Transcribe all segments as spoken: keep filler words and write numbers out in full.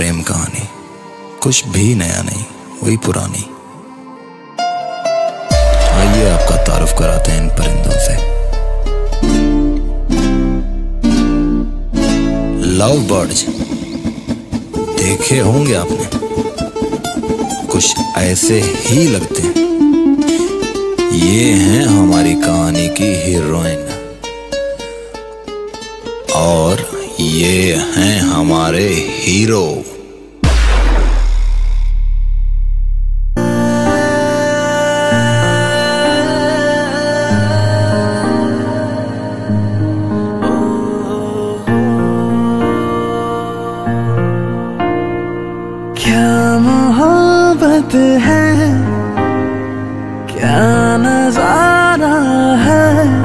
प्रेम कहानी, कुछ भी नया नहीं, वही पुरानी। आइए आपका तारुफ कराते हैं इन परिंदों से। लव बर्ड्स देखे होंगे आपने, कुछ ऐसे ही लगते हैं। ये हैं हमारी कहानी की हीरोइन और ये हैं हमारे हीरो। क्या मोहब्बत है, क्या नजारा है,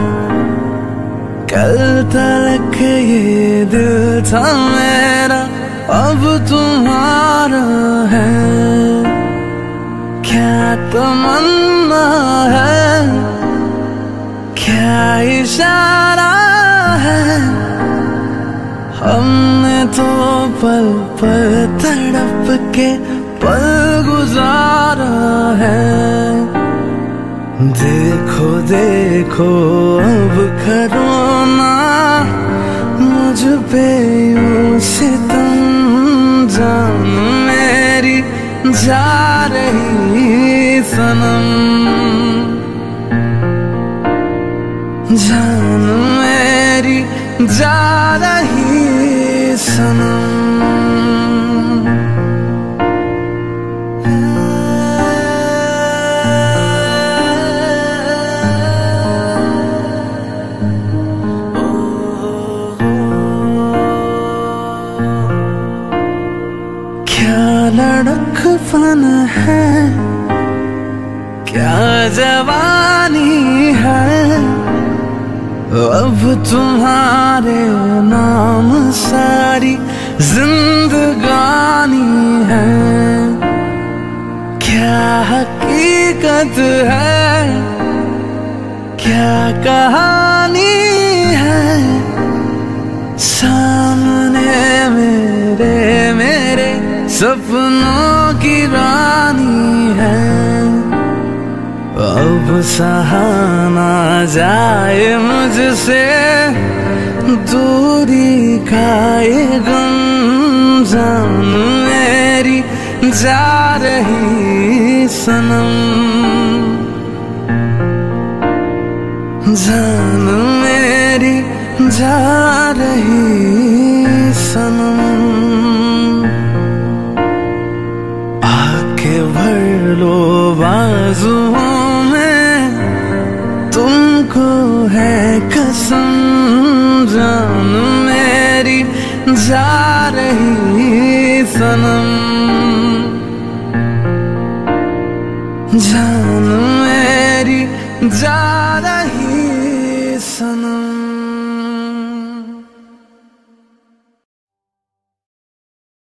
कल तलक ये दिल था मेरा, अब तुम्हारा है। क्या तमन्ना है, क्या इशारा है, हमने तो पल पल तड़प के पल गुजारा है। देखो देखो अब करो ना मुझ पे यूं सितम, जान मेरी जा रही सनम, जान मेरी जा रही सनम। क्या लड़कपन है, क्या जवानी है, अब तुम्हारे नाम सारी जिंदगानी है। क्या हकीकत है, क्या कहानी है, सामने मेरे मेरे सपनों की रानी है। अब सहा ना जाए मुझसे दूरी का ये गम, जान मेरी जा रही सनम, जान मेरी जा रही सनम। आके भर लो बाजुओं में, तुमको है कसम, जान मेरी जा रही सनम, जान